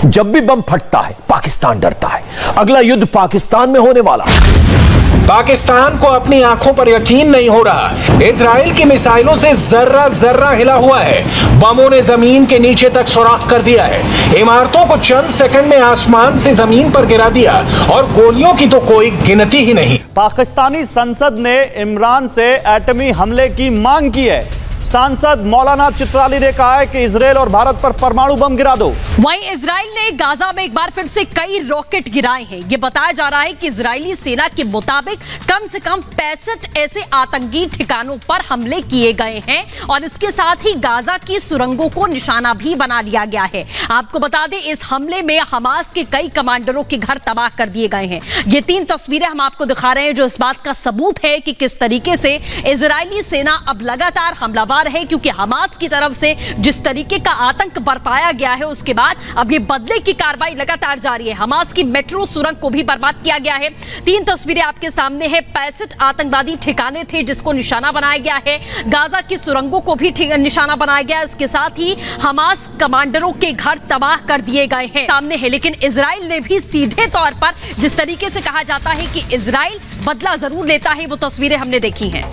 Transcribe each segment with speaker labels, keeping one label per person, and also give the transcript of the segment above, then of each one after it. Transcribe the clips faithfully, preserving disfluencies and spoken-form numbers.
Speaker 1: जब भी बम फटता है पाकिस्तान डरता है। अगला युद्ध पाकिस्तान में होने वाला।
Speaker 2: पाकिस्तान को अपनी आंखों पर यकीन नहीं हो रहा। इजराइल की मिसाइलों से जर्रा जर्रा हिला हुआ है। बमों ने जमीन के नीचे तक सुराख कर दिया है। इमारतों को चंद सेकंड में आसमान से जमीन पर गिरा दिया और गोलियों की तो कोई गिनती ही नहीं।
Speaker 3: पाकिस्तानी संसद ने इमरान से एटमी हमले की मांग की है। सांसद मौलाना चित्राली ने कहा है कि इजराइल और भारत पर परमाणु बम गिरा दो।
Speaker 4: वहीं इजराइल ने गाजा में एक बार फिर से कई रॉकेट गिराए हैं। यह बताया जा रहा है कि इजरायली सेना के मुताबिक कम से कम पैंसठ ऐसे आतंकी ठिकानों पर हमले किए गए हैं और इसके साथ ही गाजा की सुरंगों को निशाना भी बना लिया गया है। आपको बता दें, इस हमले में हमास के कई कमांडरों के घर तबाह कर दिए गए हैं। ये तीन तस्वीरें हम आपको दिखा रहे हैं जो इस बात का सबूत है कि किस तरीके से इजरायली सेना अब लगातार हमलावर है, क्योंकि हमास की तरफ से जिस तरीके का आतंक बरपाया गया है उसके बाद अब ये बदले की कार्रवाई लगातार जारी है। हमास की मेट्रो सुरंग को भी बर्बाद किया गया है। तीन तस्वीरें आपके सामने है। पैंसठ आतंकवादी ठिकाने थे जिसको निशाना बनाया गया है। गाजा की सुरंगों को भी निशाना बनाया गया। इसके साथ ही हमास कमांडरों के घर तबाह कर दिए गए हैं सामने है। लेकिन इजराइल ने भी सीधे तौर पर, जिस तरीके से कहा जाता है कि इजराइल बदला जरूर लेता है, वो तस्वीरें हमने देखी हैं।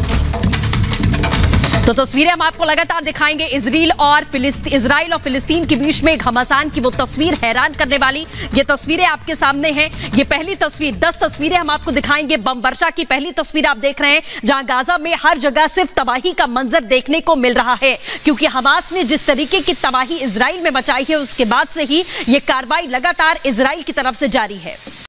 Speaker 4: तो तस्वीरें हम आपको लगातार दिखाएंगे। इजराइल और फिलिस्तीन इजराइल और फिलिस्तीन के बीच में एक घमासान की वो तस्वीर, हैरान करने वाली ये तस्वीरें आपके सामने हैं। ये पहली तस्वीर, दस तस्वीरें हम आपको दिखाएंगे। बम वर्षा की पहली तस्वीर आप देख रहे हैं, जहां गाजा में हर जगह सिर्फ तबाही का मंजर देखने को मिल रहा है, क्योंकि हमास ने जिस तरीके की तबाही इजराइल में मचाई है उसके बाद से ही ये कार्रवाई लगातार इजराइल की तरफ से जारी है।